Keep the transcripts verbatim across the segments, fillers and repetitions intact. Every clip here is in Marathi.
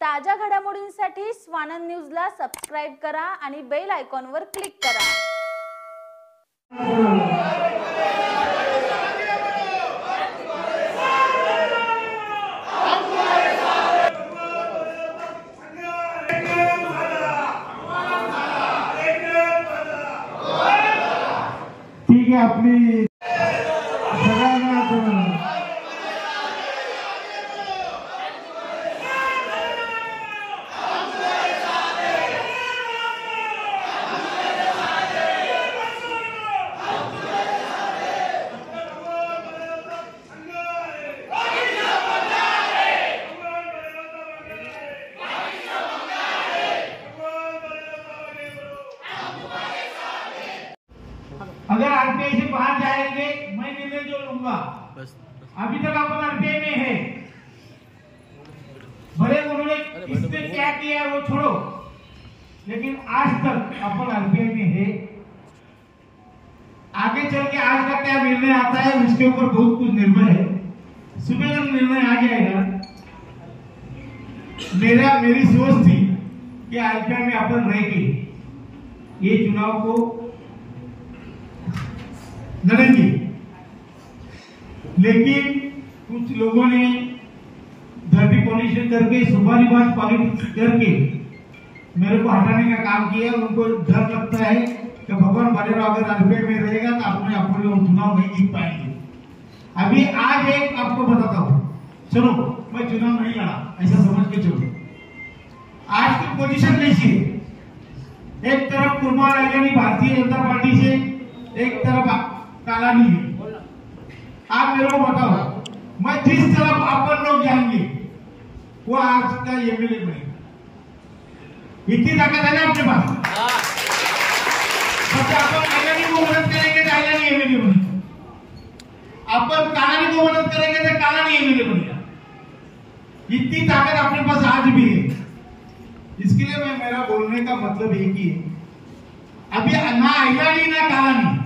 ताज्या घडामोडींसाठी स्वानंद न्यूजला सबस्क्राइब करा आणि बेल आयकॉनवर क्लिक करा। ठीक है अपनी अगर आरपीआई से बाहर जाएंगे मैं निर्णय जो लूंगा। अभी तक अपन आरपीआई में है, भले उन्होंने किसने क्या किया है वो छोड़ो, लेकिन आज तक अपन आरपीआई में है। आगे चल के आज का क्या निर्णय आता है उसके ऊपर बहुत कुछ निर्भर है। सुबह जब निर्णय आ जाएगा, मेरा मेरी सोच थी कि आरपीआई में अपन रह के ये चुनाव को लड़ेंगे, लेकिन कुछ लोगों ने धरती पॉलिटिक्स करके सुपारीबाज पॉलिटिक्स करके मेरे को हटाने का काम किया। उनको डर लगता है कि भगवान बालेराव अगर आरपीआई में रहेगा तो अपने अपने चुनाव नहीं जीत पाएंगे। अभी आज एक आपको बताता हूँ, चलो मैं चुनाव नहीं लड़ा ऐसा समझ के चलो। आज की पोजीशन कैसी है? एक तरफ कुमार अय्यानी भारतीय जनता पार्टी से, एक तरफ कालानी है। आप मेरे को बताओ, मैं जिस तरफ अपन लोग जाएंगे वो आज का एमएलए बनेगा। इतनी ताकत है ना अपने पास। तो अपन अय्यानी को मदद करेंगे तो अय्यानी एमएलए बनेगा, अपन कालानी को मदद करेंगे तो कालानी एमएलए बनेगा। इतनी ताकत अपने पास आज भी है। इसके लिए मैं मेरा बोलने का मतलब एक ही है, अभी ना अय्यानी ना कालानी,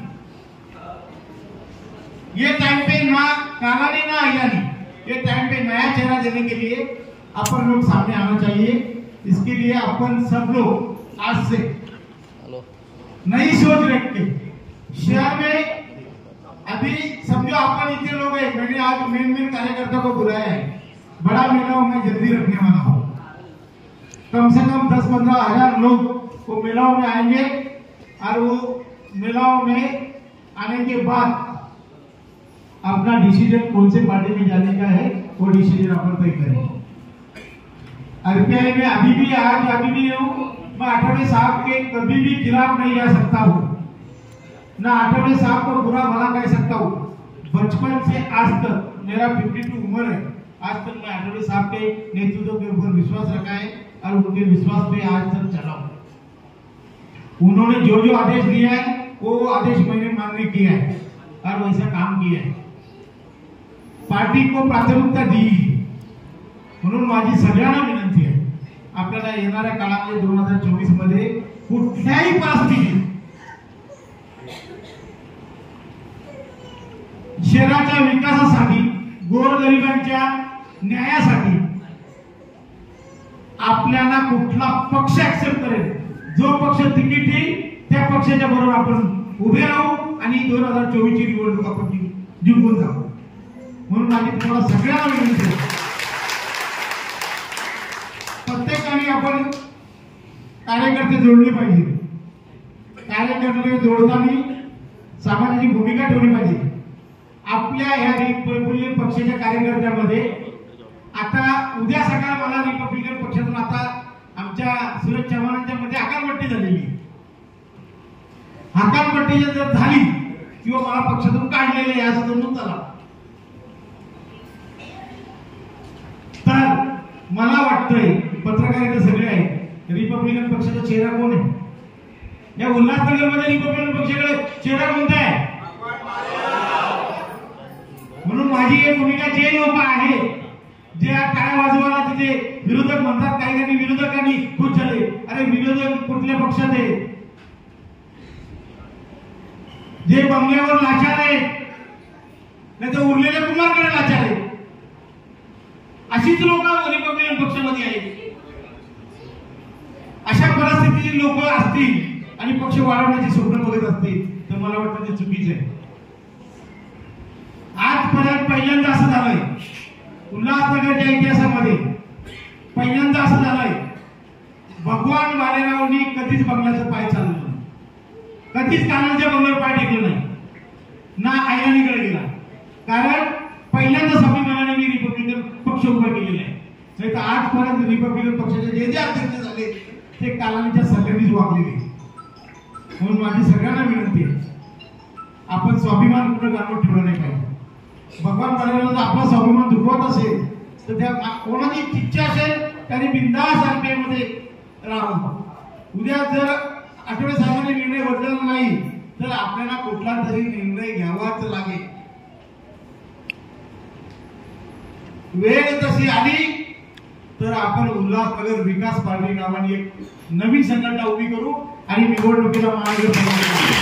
ये टाइम पे ना कालानी ना अय्यानी, ये टाइम पे नया चेहरा देने के लिए अपन लोग सामने आना चाहिए। इसके लिए अपन सब लोग आज से नई सोच रख के शहर में, अभी समझो अपन इतने लोग हैं, मैंने आज मेन मेन कार्यकर्ता को बुलाया है। बड़ा मेला मैं जल्दी रखने वाला हूँ, कम से कम दस पंद्रह हजार लोग वो मेलाओं में आएंगे और वो मेलाओं में आने के बाद अपना डिसीजन कौन से पार्टी में जाने का है वो डिसीजन अपन तय करेंगे। आरपीआई में अभी भी आज अभी भी हूँ मैं, आठवें साहब के कभी भी खिलाफ नहीं जा सकता हूँ, ना आठवें साहब को बुरा भला कह सकता हूँ। बचपन से आज तक मेरा बावन उम्र है, आज तक मैं आठवें साहब के नेतृत्व के ऊपर विश्वास रखा है और उनके विश्वास पे आज तक चला हूँ। उन्होंने जो जो आदेश दिया है वो आदेश मैंने मान्य किया है और वैसा काम किया है। पार्टी को प्राथमिकता दी म्हणून माझी सगळ्यांना विनंती आहे, आपल्याला येणाऱ्या काळामध्ये दोन हजार चोवीस मध्ये कुठल्याही परिस्थितीत शहराच्या विकासासाठी, गोरगरिबांच्या न्यायासाठी आपल्याला कुठला पक्ष ऍक्सेप्ट करेल, जो पक्ष तिकीट देईल त्या पक्षाच्या बरोबर आपण उभे राहू आणि दोन हजार चोवीस ची निवडणूक आपण जिंकून जाऊ। म्हणून माझी तुम्हाला सगळ्यांना विनंती आहे, प्रत्येकाने आपण कार्यकर्ते जोडले पाहिजे। कार्यकर्ते जोडताना समाजाची भूमिका ठेवली पाहिजे। आपल्या ह्या रिपब्लिकन पक्षाच्या कार्यकर्त्यांमध्ये आता उद्या सकाळ मला रिपब्लिकन पक्षातून आता आमच्या सुरेश चव्हाणांच्या मध्ये हकालपट्टी झालेली, हकालपट्टी जर झाली किंवा मला पक्षातून काढलेले आहे असं समजून चला, तर मला वाटतंय पत्रकार इथे सगळे आहेत, रिपब्लिकन पक्षाचा चेहरा कोण आहे? या उल्हासनगर मध्ये रिपब्लिकन पक्षाकडे चेहरा कोणता आहे? म्हणून माझी एक भूमिका, जे लोक आहेत जे काय वाजवायला तिथे विरोधक म्हणतात, काही काही विरोधकांनी खुश झाले, अरे विरोधक कुठल्या पक्षात आहे? जे बंगल्यावर लाचार आहेत नाही तर उरलेल्या कुमारकडे लाचार आहेत, अशीच लोक रिपब्लिकन पक्षामध्ये आहेत। पक्षाचे लोक असतील आणि पक्ष वाढवण्याची स्वप्न बघत असतील तर मला वाटतं ते चुकीचं आहे. आजपर्यंत पहिल्यांदा असं झालंय उल्हासनगरच्या इतिहासामध्ये, पहिल्यांदा असं झालंय भगवान भालेरावांनी कधीच बंगल्याचा पाय चालवला नाही, कधीच कानाच्या बंगल्यावर पाय टेकला नाही, ना आयराणीकडे गेला. कारण पहिल्यांदा स्वाभिमानाने मी रिपब्लिकन पक्ष उभा केलेला आहे. नाही तर आजपर्यंत रिपब्लिकन पक्षाचे जे जे अध्यक्ष झाले ते कालानीच्या सगळ्यांनीच वागलेले. म्हणून माझी सगळ्यांना विनंती आहे, आपण स्वाभिमान कुठं गाणं ठेवलं नाही पाहिजे. भगवान भालेरावांचा आपला स्वाभिमान दुखवत असेल तर त्या कोणाची इच्छा असेल त्यांनी बिंदास आरपीआयमध्ये राहावं. उद्या जर आठवडे साहेबांनी निर्णय बदलला नाही तर आपल्याला कुठला तरी निर्णय घ्यावाच लागेल. वेळ तशी आली तर आपण उल्हासनगर विकास पार्टी नावाने एक नवीन संघटना उभी करू आणि निवडणुकीला महानगरपालिका.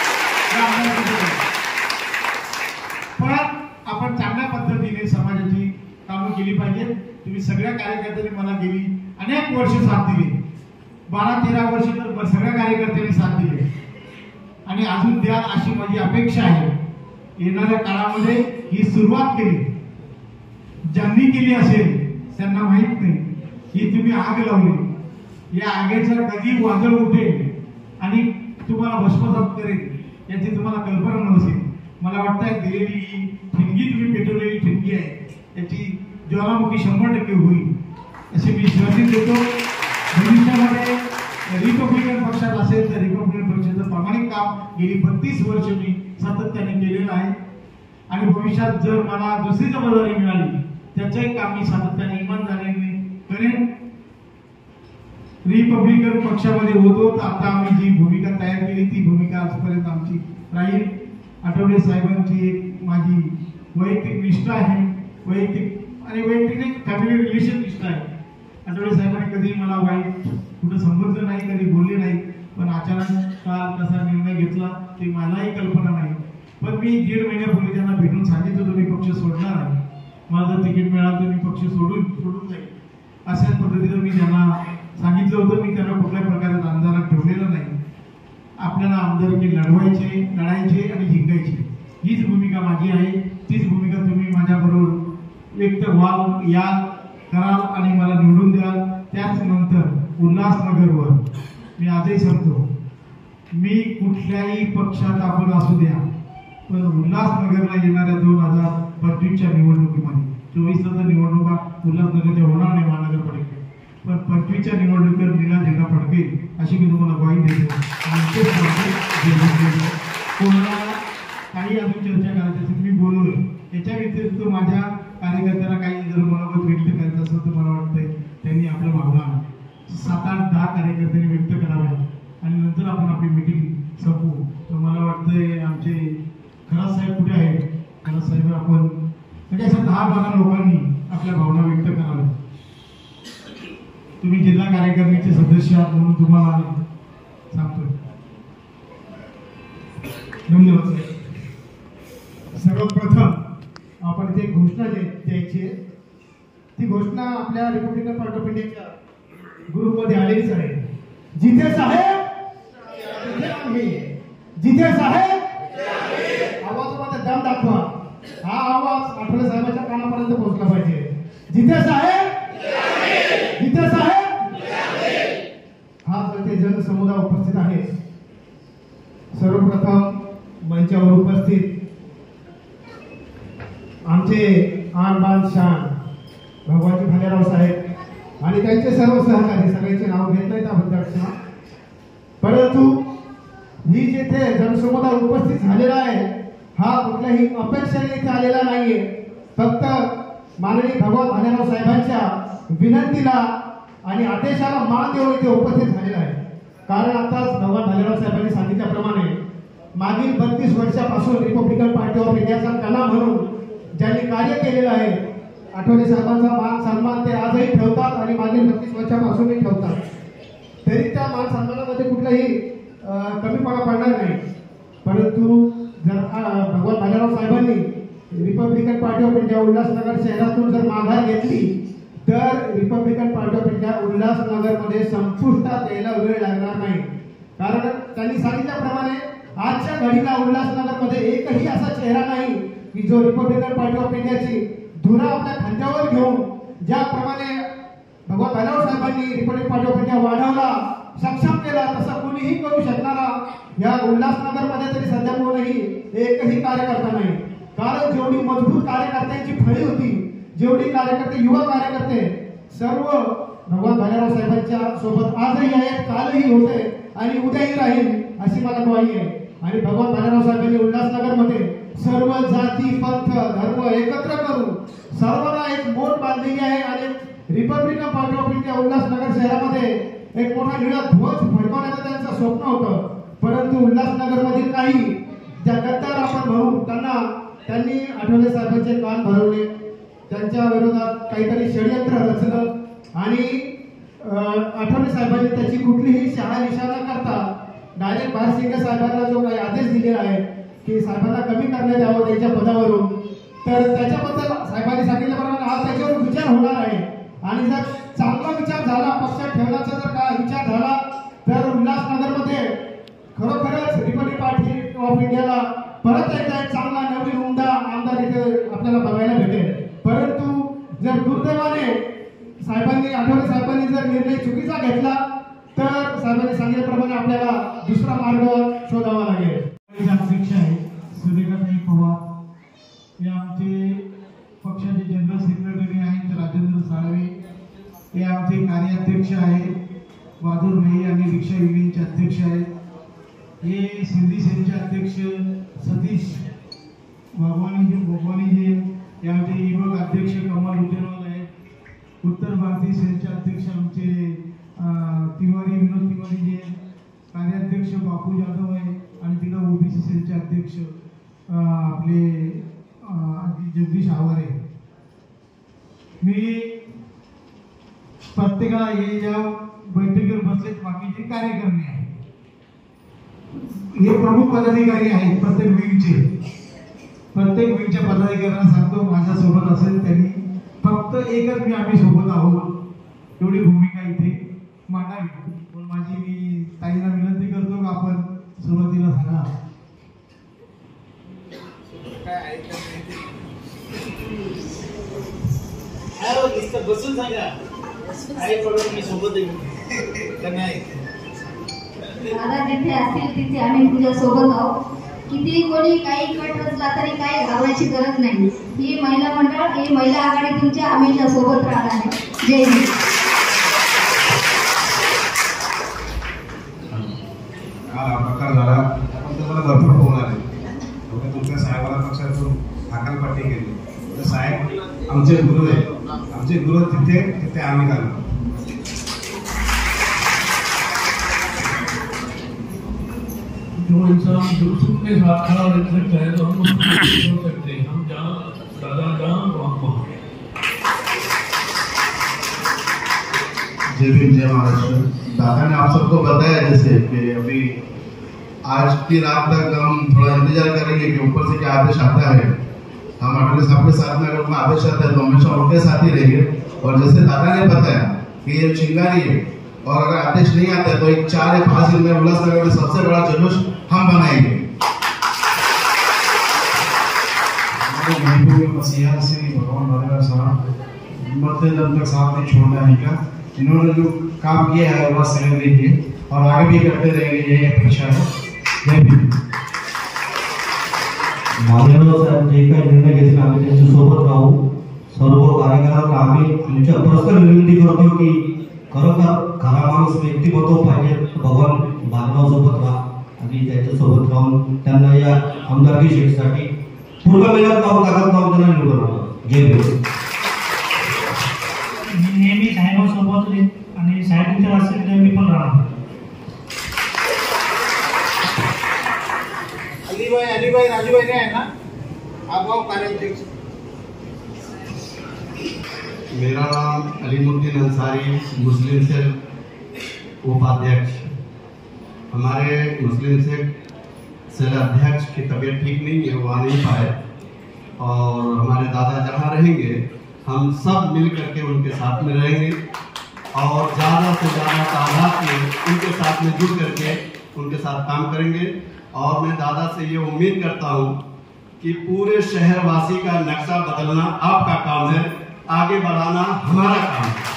पण आपण चांगल्या पद्धतीने समाजाची कामं केली पाहिजे. तुम्ही सगळ्या कार्यकर्त्यांनी मला गेली अनेक वर्ष साथ दिली, बारा तेरा वर्ष तर सगळ्या कार्यकर्त्यांनी साथ दिली आणि अजून द्या अशी माझी अपेक्षा आहे. येणाऱ्या काळामध्ये ही सुरुवात केली, ज्यांनी केली असेल त्यांना माहित नाही, ही तुम्ही आग लावली. या आगेचं कधी वादळ उठेल आणि तुम्हाला भस्मसात करेल याची तुम्हाला कल्पना नसेल. मला वाटतं दिलेली ही ठिणगी, तुम्ही पेटवलेली ठिणगी आहे, याची ज्वालामुखी शंभर टक्के होईल असे मी विश्वास देतो. भविष्यामध्ये रिपब्लिकन पक्षात असेल तर रिपब्लिकन पक्षाचं प्रामाणिक काम गेली बत्तीस वर्ष मी सातत्याने केलेलं आहे आणि भविष्यात जर मला दुसरी जबाबदारी मिळाली त्याचंही काम मी सातत्याने इमानदारीने करेन. रिपब्लिकन पक्षामध्ये होतो तर आता आम्ही जी भूमिका तयार केली ती भूमिका आजपर्यंत आमची राहील. आठवले साहेबांची एक माझी वैयक्तिक निष्ठा आहे, वैयक्तिक आणि वैयक्तिक फॅमिली रिलेशन निष्ठा आहे. आठवले साहेबांनी कधी मला वाईट कुठं संबंध नाही, कधी बोलले नाही, पण अचानक काल कसा निर्णय घेतला ते मलाही कल्पना नाही. पण मी दीड महिन्यापूर्वी त्यांना भेटून सांगितलं होतं मी पक्ष सोडणार आहे, मला जर तिकीट मिळालं तर मी पक्ष सोडून सोडून जाईल अशाच पद्धतीनं मी त्यांना सांगितलं होतं. मी त्यांना कुठल्याही प्रकारे अंधारात ठेवलेलं नाही. आपल्याला आमदारकी लढवायचे, लढायचे आणि जिंकायचे हीच भूमिका माझी आहे. तीच भूमिका तुम्ही माझ्याबरोबर व्यक्त व्हाल, याल, कराल आणि मला निवडून द्याल. त्याच नंतर उल्हासनगरवर मी आजही सांगतो, मी कुठल्याही पक्षात आपण असू द्या, पण उल्हासनगरला येणाऱ्या दोन हजार पंचवीसच्या निवडणुकीमध्ये, चोवीसला तर निवडणुका उल्हासनगरच्या होणार नाही महानगरपालिकेत, पण पंचवीसच्या निवडणुकीवर निळा झेंडा फडकेल अशी मी तुम्हाला ग्वाही देतो. कोणाला काही अजून चर्चा करायची असेल मी बोललोय. याच्या व्यतिरिक्त माझ्या कार्यकर्त्यांना काही जर मनोगत व्यक्त करायचं असेल तर मला वाटतंय त्यांनी आपल्या भावना सात आठ दहा कार्यकर्त्यांनी व्यक्त कराव्या आणि नंतर आपण आपली मीटिंग संपवू. तर मला वाटतंय आमचे खरात साहेब कुठे आहेत, खरात साहेब आपण म्हणजे असं दहा बारा लोकांनी आपल्या भावना व्यक्त कराव्या. तुम्ही जिल्हा कार्यकारिणीचे सदस्य आहात म्हणून तुम्हाला सांगतोय. धन्यवाद. सर्वप्रथम आपण इथे घोषणा द्यायची आहे. ती घोषणा आपल्या रिपब्लिकन पार्टी ऑफ इंडियाच्या ग्रुपमध्ये आलेलीच आहे. जिथे साहेब तिथे आम्ही, जिथे साहेब आवाजामध्ये दम दाखवा. हा आवाज आठवले साहेबांच्या कानापर्यंत पोहोचला पाहिजे. जिथे साहेब जिथे साहेब हा जर ते जनसमुदाय उपस्थित आहे. सर्वप्रथम मंचावर उपस्थित आमचे आन बान शान भगवानजी भालेराव साहेब आणि त्यांचे सर्व सहकारी, सगळ्यांचे नाव घेत नाही त्याबद्दल, परंतु ही जिथे जनसमुदाय उपस्थित झालेला आहे हा कुठल्याही अपेक्षेने इथे आलेला नाहीये. फक्त माननीय भगवान भालेराव साहेबांच्या विनंतीला आणि आदेशाला मान देऊन इथे उपस्थित झालेला आहे. कारण आताच भगवान भालेराव साहेबांनी सांगितल्याप्रमाणे मागील बत्तीस वर्षापासून रिपब्लिकन पार्टी ऑफ इंडियाचा कणा म्हणून ज्यांनी कार्य केलेलं आहे, आठवले साहेबांचा मान सन्मान ते आजही ठेवतात आणि मागील बत्तीस वर्षापासूनही ठेवतात. तरी त्या मान सन्मानामध्ये कुठलाही कमीपणा पडणार नाही. परंतु जर भगवान भालेराव साहेबांनी Republican party of India Ulhasnagar शहरातून जर माघार घेतली तर रिपब्लिकन पार्टी ऑफ इंडिया उल्हासनगरमध्ये संपुष्टात यायला वेळ लागणार नाही. कारण त्यांनी सांगितल्याप्रमाणे आजच्या घडीला उल्हासनगरमध्ये एकही असा चेहरा नाही की जो रिपब्लिकन पार्टी ऑफ इंडियाची धुरा आपल्या खांद्यावर घेऊन ज्याप्रमाणे भगवान भालेराव साहेबांनी रिपब्लिकन पार्टी ऑफ इंडिया वाढवला, सक्षम केला, तसं कोणीही करू शकणारा या उल्हासनगरमध्ये तरी सध्या कोणीही एकही कार्यकर्ता नाही. कारण जेवढी मजबूत कार्यकर्त्यांची फळी होती, जेवढी कार्यकर्ते युवा कार्यकर्ते सर्व भगवान भालेराव साहेबांच्या सोबत आजही आहेत, कालही होते आणि उद्याही राहील अशी मला ग्वाही आहे. आणि भगवान भालेराव साहेबांनी उल्हासनगरमध्ये सर्व जाती पंथ धर्म एकत्र करून सर्वांना एक मोठ बांधलेली आहे. आणि Republican party of India Ulhasnagar शहरामध्ये एक मोठा निळा ध्वज फडकवण्याचं त्यांचं स्वप्न होतं. परंतु उल्हासनगरमधील काही ज्या गद्दार आपण म्हणू त्यांना त्यांनी आठवले साहेबांचे कान भरवले, त्यांच्या विरोधात काहीतरी षडयंत्र रचलं आणि आठवले साहेबांनी त्याची कुठलीही शहानिशा न करता डायरेक्ट भारसिंगे साहेबांना जो काही आदेश दिलेला आहे की साहेबांना कमी करण्यात यावं त्यांच्या पदावरून, तर त्याच्याबद्दल साहेबांनी सांगितल्याप्रमाणे आज त्याच्यावर विचार होणार आहे. आणि जर चांगला विचार झाला, पक्षात ठेवण्याचा जर काय विचार झाला, तर उल्हासनगरमध्ये खरोखरच रिपब्लिकन पार्टी ऑफ इंडियाला परत एकदा एक चांगला नवीन उमदा आमदार इथे आपल्याला बघायला भेटेल. परंतु जर दुर्दैवाने साहेबांनी आठवले साहेबांनी जर निर्णय चुकीचा घेतला तर साहेबांनी सांगितल्याप्रमाणे आपल्याला दुसरा मार्ग शोधावा लागेल. अध्यक्ष आहे सुरेखाताई पवार, हे आमचे पक्षाचे जनरल सेक्रेटरी आहेत राजेंद्र साळवे, हे आमचे कार्याध्यक्ष आहेत वादूर भाई आणि रिक्षा युनियनचे अध्यक्ष आहेत, हे सिंधी सेलचे अध्यक्ष सतीश भगवानीजी भगवानीजी, हे आमचे युवक अध्यक्ष कमल उटेरवाल आहेत, उत्तर भारतीय सेलचे अध्यक्ष आमचे तिवारी विनोद तिवारी जे, कार्याध्यक्ष बापू जाधव आहे आणि तिकडे ओबीसी सेलचे अध्यक्ष आपले जगदीश आवारे. मी प्रत्येकाला हे ज्या बैठकीवर बसलेत बाकीचे कार्यकर्ते आहेत, हे प्रमुख पदाधिकारी आहेत प्रत्येक विंगचे. प्रत्येक विंगच्या पदाधिकाऱ्यांना सांगतो माझ्या सोबत असेल त्यांनी फक्त एकच मी आम्ही सोबत आहोत एवढी भूमिका इथे मांडावी. पण माझी मी ताईला विनंती करतो की आपण सुरुवातीला सांगा बसून सांगा आई पडून मी सोबत नाही. दादा जिथे असतील तिथे आम्ही तुझ्या सोबत आहोत. किती कोणी काही कट रचला तरी काही घालण्याची गरज नाही. ही महिला मंडळ, ही महिला आघाडी तुमच्या हमेशा सोबत राहणार आहे. जय हिंद. काल हा प्रकार झाला, आपण तुम्हाला भरपूर फोन आले, तुमच्या साहेबाला पक्षातून हकालपट्टी केली. तर साहेब आमचे गुरु आहे, आमचे गुरु तिथे तिथे आम्ही घालू. जो इंसान दूसरों के साथ खड़ा रह सकता है तो हम उसको छोड़ सकते हैं. हम जहाँ दादा जहाँ वहाँ. जय भीम जय महाराष्ट्र. दादा ने आप सबको बताया जैसे कि अभी आज की रात तक हम थोड़ा इंतजार करेंगे कि ऊपर से क्या आदेश आता है. हम अटले साहब के साथ में अगर आदेश आता है तो हमेशा उनके साथ ही रहेंगे. और जैसे दादा ने बताया कि ये चिंगारी है और अगर आदेश नहीं आता है तो एक चार या पांच दिन में उल्लासनगर में सबसे बड़ा जुलूस हम बनाएंगे. मसीहा से भगवान भालेराव साहब मरते दम तक साथ नहीं छोड़ना है का. इन्होंने जो काम किया है उल्लासनगर के लिए और आगे भी करते रहेंगे, यही अपेक्षा है. जय भीम. भालेराव साहेब जे काही निर्णय घेतले आम्ही त्यांच्या सोबत राहू. सर्व कार्यकर्त्यांना आम्ही तुमच्या पर्सनल विनंती करतो की खरोखर खरा माणूस व्यक्तिमत्व पाहिजे. भगवान भालेराव सोबत राहा आणि त्याच्यासोबत राहून त्यांना या आमदारकी सीटसाठी पूर्ण मेहनत लावून ताकद लावून त्यांना निवडून आणा. जय भीम. मी नेहमी साहेबांसोबत आणि साहेबांच्या वास्तव्यात मी पण राहणार. अलीभाई अलीभाई राजूभाई ने है ना आप आओ कार्याध्यक्ष. मेरा नाम अलीमुद्दीन अंसारी, मुस्लिम सेल उपाध्यक्ष. हमारे मुस्लिम सेल सेल अध्यक्ष की तबीयत ठीक नहीं है, वो आ नहीं पाए और हमारे दादा जहाँ रहेंगे हम सब मिल करके उनके साथ में रहेंगे और ज़्यादा से ज़्यादा तादाद में उनके साथ में जुड़ करके उनके साथ काम करेंगे। और मैं दादा से ये उम्मीद करता हूँ कि पूरे शहरवासी का नक्शा बदलना आपका काम है, आगे बढ़ाना हमारा काम है।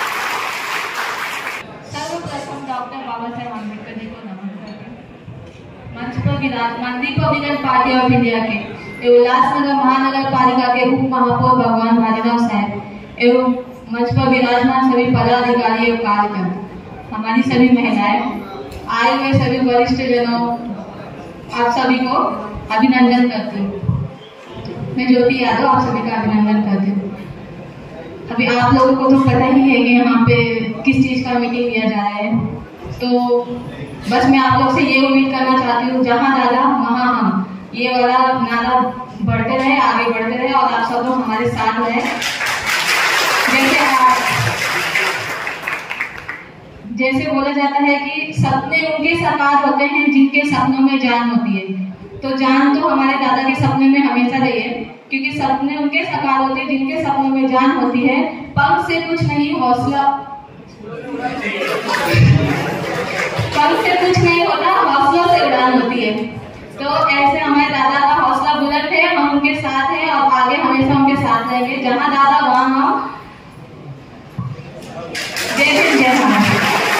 सर्वप्रथम डॉक्टर बाबा साहेब आम्बेडकर जी को नमन करते हैं। मंच पर विराजमान रिपब्लिकन पार्टी ऑफ इंडिया के उल्लासनगर महानगर पालिका के उप महापौर भगवान भाजीराव साहब एवं मंच पर विराजमान सभी पदाधिकारी एवं कार्यकर्ता, हमारी सभी महिलाएं, आए हुए सभी वरिष्ठ जनों, आप सभी को अभिनंदन करती हूँ। मैं ज्योति यादव आप सभी का अभिनंदन करती हूँ। अभी आप लोगों को तो पता ही है कि यहाँ पे किस चीज़ का मीटिंग लिया जा रहा है, तो बस मैं आप लोग से ये उम्मीद करना चाहती हूँ, जहाँ दादा वहाँ हम, ये वाला नारा बढ़ते रहे, आगे बढ़ते रहे और आप सब लोग हमारे साथ रहे। जैसे आप जैसे बोला जाता है कि सपने उनके साकार होते हैं जिनके सपनों में जान होती है, तो जान तो हमारे दादा के सपने में हमेशा रही है, क्योंकि सपने उनके साकार होते हैं जिनके सपनों में जान होती है। पंख से कुछ नहीं, हौसला पंख से कुछ नहीं होता, हौसलों से उड़ान होती है। तो ऐसे हमारे दादा का हौसला बुलंद है, हम उनके साथ हैं और आगे हमेशा उनके साथ रहेंगे। जहाँ दादा वहाँ हम। जय हिंद, जय महाराष्ट्र।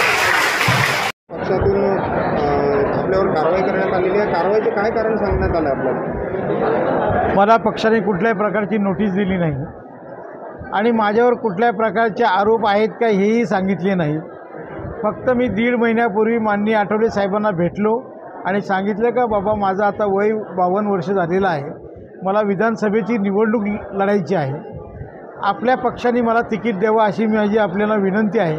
पक्षातून आपल्यावर कारवाई करण्यात आलेली आहे, कारवाईचे काय कारण सांगण्यात आलं आपल्याला? मला पक्षाने कुठल्याही प्रकारची नोटीस दिली नाही आणि माझ्यावर कुठल्याही प्रकारचे आरोप आहेत का हेही सांगितले नाही। फक्त मी दीड महिन्यापूर्वी माननीय आठवले साहेबांना भेटलो आणि सांगितलं का बाबा माझं आता वय बावन्न वर्ष झालेलं आहे, मला विधानसभेची निवडणूक लढायची आहे, आपल्या पक्षाने मला तिकीट द्यावं अशी माझी आपल्याला विनंती आहे।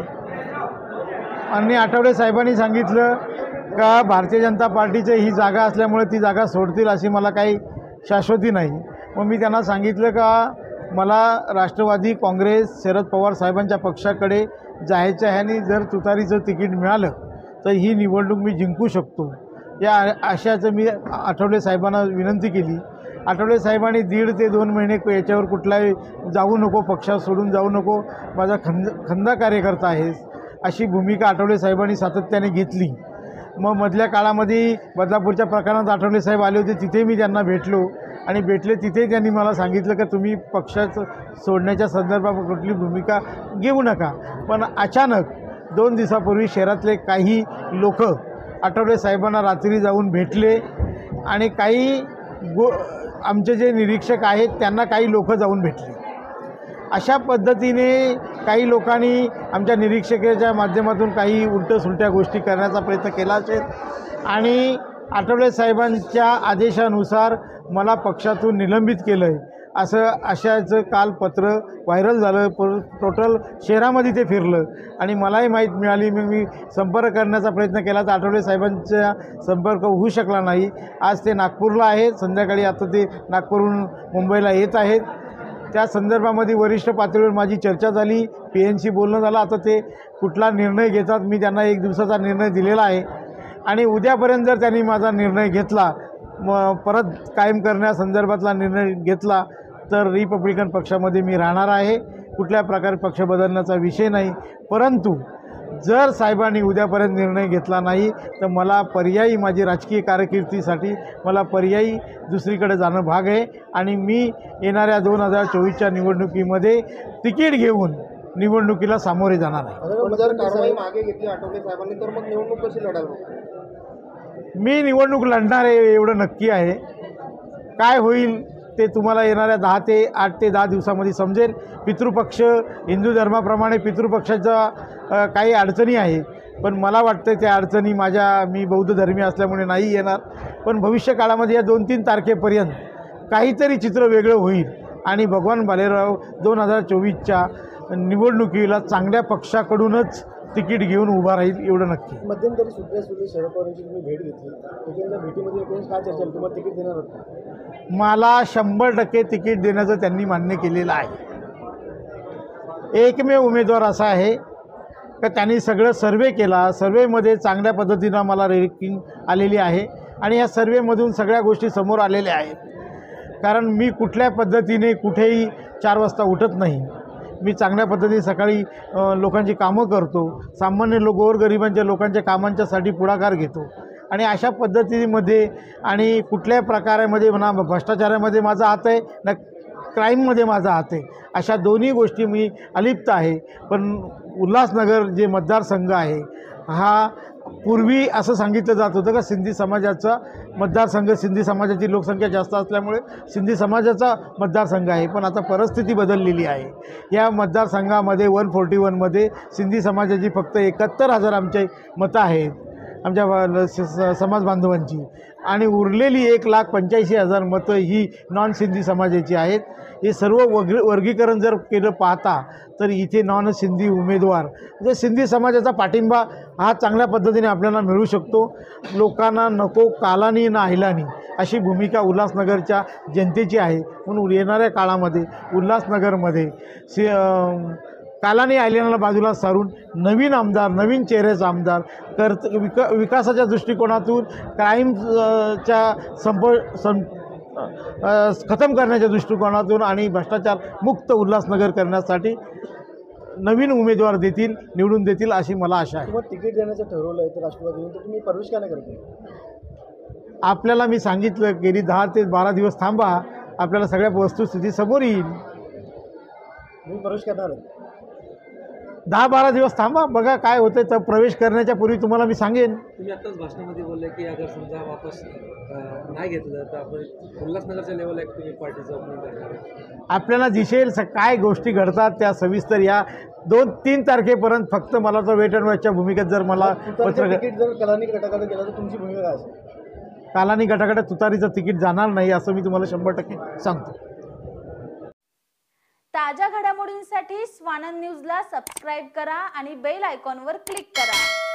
आणि आठवले साहेबांनी सांगितलं का भारतीय जनता पार्टीची ही जागा असल्यामुळे ती जागा सोडतील अशी मला काही शाश्वती नाही। मग मी त्यांना सांगितलं का मला राष्ट्रवादी काँग्रेस शरद पवार साहेबांच्या पक्षाकडे जायचं आहे आणि जर तुतारीचं तिकीट मिळालं तर ही निवडणूक मी जिंकू शकतो, या आशयाचं मी आठवले साहेबांना विनंती केली। आठवले साहेबांनी दीड ते दोन महिने याच्यावर कुठलाही जाऊ नको, पक्षात सोडून जाऊ नको, माझा खंद खंदा कार्यकर्ता आहेस अशी भूमिका आठवले साहेबांनी सातत्याने घेतली। मग मधल्या काळामध्ये बदलापूरच्या प्रकरणात आठवले साहेब आले होते, तिथे मी त्यांना भेटलो आणि भेटले तिथे त्यांनी मला सांगितलं की तुम्ही पक्षाचं सोडण्याच्या संदर्भात कुठली भूमिका घेऊ नका। पण अचानक दोन दिवसापूर्वी शहरातले काही लोक आठवले साहेबांना रात्री जाऊन भेटले आणि काही गो आमचे जे निरीक्षक आहेत त्यांना काही लोक जाऊन भेटले। अशा पद्धतीने काही लोकांनी आमच्या निरीक्षकाच्या माध्यमातून काही उलट्या सुलट्या गोष्टी करण्याचा प्रयत्न केला असेल आणि आठवले साहेबांच्या आदेशानुसार मला पक्षातून निलंबित केलं आहे असं अशाचं काल पत्र व्हायरल झालं। पर टोटल शहरामध्ये ते फिरलं आणि मलाही माहीत मिळाली। मग मी संपर्क करण्याचा प्रयत्न केला तर आठवले साहेबांचा संपर्क होऊ शकला नाही। आज ते नागपूरला आहेत, संध्याकाळी आता ते नागपूरहून मुंबईला येत आहेत। त्या संदर्भामध्ये वरिष्ठ पातळीवर माझी चर्चा झाली, पी एन सी बोलणं झालं। आता ते कुठला निर्णय घेतात मी त्यांना एक दिवसाचा निर्णय दिलेला आहे आणि उद्यापर्यंत जर त्यांनी माझा निर्णय घेतला, मग परत कायम करण्यासंदर्भातला निर्णय घेतला तर रिपब्लिकन पक्षामध्ये मी राहणार आहे। कुठल्या प्रकारे पक्ष बदलण्याचा विषय नाही, परंतु जर साहेबांनी उद्यापर्यंत निर्णय घेतला नाही तर मला पर्यायी माझी राजकीय कारकिर्दीसाठी मला पर्यायी दुसरीकडे जाणं भाग आहे आणि मी येणाऱ्या दोन हजार चोवीसच्या निवडणुकीमध्ये तिकीट घेऊन निवडणुकीला सामोरे जाणार आहे। जर कारवाई मागे घेतली आठवले साहेबांनी तर मग निवडणूक कशी लढाल? मी निवडणूक लढणार आहे एवढं नक्की आहे। काय होईल ते तुम्हाला येणाऱ्या दहा ते आठ ते दहा दिवसामध्ये समजेल। पितृपक्ष हिंदू धर्माप्रमाणे पितृपक्षाच्या काही अडचणी आहेत, पण मला वाटतं त्या अडचणी माझ्या मी बौद्ध धर्मीय असल्यामुळे नाही येणार, पण भविष्य काळामध्ये या दोन तीन तारखेपर्यंत काहीतरी चित्र वेगळं होईल आणि भगवान भालेराव दोन हजार चोवीसच्या निवडणुकीला चांगल्या पक्षाकडूनच तिकीट घेऊन उभा राहील एवढं नक्की। मध्यंतरी सुप्रिया सुळे शरद पवारांची तुम्ही भेट घेतली, त्याच्या भेटीमध्ये एकूणच काय चर्चा झाली? तुम्हाला तिकीट देणार होतं? मला शंभर टक्के तिकीट देण्याचं त्यांनी मान्य केलेलं आहे। एकमेव उमेदवार असा आहे का त्यांनी सगळं सर्वे केला, सर्वेमध्ये चांगल्या पद्धतीनं मला रँकिंग आलेली आहे आणि या सर्वेमधून सगळ्या गोष्टी समोर आलेल्या आहेत। कारण मी कुठल्या पद्धतीने कुठेही चार वाजता उठत नाही. मी चांगल्या पद्धतीने सकाळी अ, लोकांची कामं करतो. सामान्य लोक गोरगरिबांच्या लोकांच्या कामांच्यासाठी पुढाकार घेतो आणि अशा पद्धतीमध्ये आणि कुठल्याही प्रकारामध्ये म्हणा भ्रष्टाचारामध्ये माझा हात आहे ना क्राईममध्ये माझा हात आहे. अशा दोन्ही गोष्टी मी अलिप्त आहे. पण उल्हासनगर जे मतदारसंघ आहे हा पूर्वी असं सांगितलं जात होतं का सिंधी समाजाचा मतदारसंघ, सिंधी समाजाची लोकसंख्या जास्त असल्यामुळे सिंधी समाजाचा मतदारसंघ आहे. पण आता परिस्थिती बदललेली आहे. या मतदारसंघामध्ये वन फोर्टी वनमध्ये सिंधी समाजाची फक्त एकाहत्तर हजार आमचे मतं आहेत आमच्या समाज बांधवांची आणि उरलेली एक लाख पंच्याऐंशी हजार मतं ही नॉन सिंधी समाजाची आहेत. हे सर्व वग वर्गीकरण जर केलं पाहता तर इथे नॉन सिंधी उमेदवार म्हणजे सिंधी समाजाचा पाठिंबा हा चांगल्या पद्धतीने आपल्याला मिळू शकतो. लोकांना नको कालानी ना अहिलानी अशी भूमिका उल्हासनगरच्या जनतेची आहे. म्हणून येणाऱ्या काळामध्ये उल्हासनगरमध्ये सि कालानी आयलँडला बाजूला सारून नवीन आमदार, नवीन चेहऱ्याचा आमदार कर विका विकासाच्या दृष्टिकोनातून क्राईमच्या संप सं खतम करण्याच्या दृष्टिकोनातून आणि भ्रष्टाचार मुक्त उल्हासनगर करण्यासाठी नवीन उमेदवार देतील, निवडून देतील अशी मला आशा आहे. तुम्हाला तिकीट देण्याचं ठरवलं आहे तर राष्ट्रवादीने तर तुम्ही प्रवेश का नाही करत? आपल्याला मी सांगितलं गेली दहा ते बारा दिवस थांबा, आपल्याला सगळ्या वस्तुस्थिती समोर येईल. तुम्ही प्रवेश करणार आहे? दहा बारा दिवस थांबा, बघा काय होतं. तर प्रवेश करण्याच्या पूर्वी तुम्हाला मी सांगेन. तुम्ही आत्ताच भाषणामध्ये बोलले की अगर समजा वापस नाही घेतलं तर आपण उल्हासनगरच्या लेवलला एक तुम्ही पार्टीचं ओपनिंग करणार. आपल्याला दिसेल स काय गोष्टी घडतात त्या सविस्तर या दोन तीन तारखेपर्यंत फक्त मला तर वेट अँड वॉचच्या भूमिकेत जर मला पत्र तिकीट जर कलानी गटाकडे गेलं तर तुमची भूमिका काय असेल? कालानी गटाकडे तुतारीचं तिकीट जाणार नाही असं मी तुम्हाला शंभर टक्के सांगतो. ताज्या घडामोडींसाठी स्वानंद न्यूजला सबस्क्राईब करा आणि बेल आयकॉनवर क्लिक करा.